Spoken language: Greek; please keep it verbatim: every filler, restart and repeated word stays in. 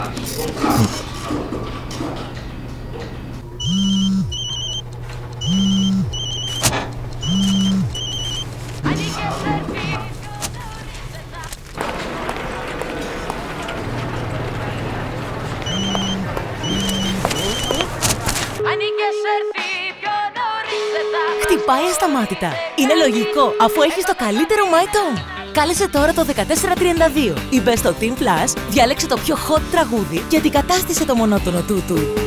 Χτυπάει ασταμάτητα. Είναι λογικό, αφού έχεις το καλύτερο MyTom. Κάλεσε τώρα το δεκατέσσερα τριάντα δύο ή μπες στο Team Plus, διάλεξε το πιο hot τραγούδι και αντικατάστησε το μονότονο τούτου.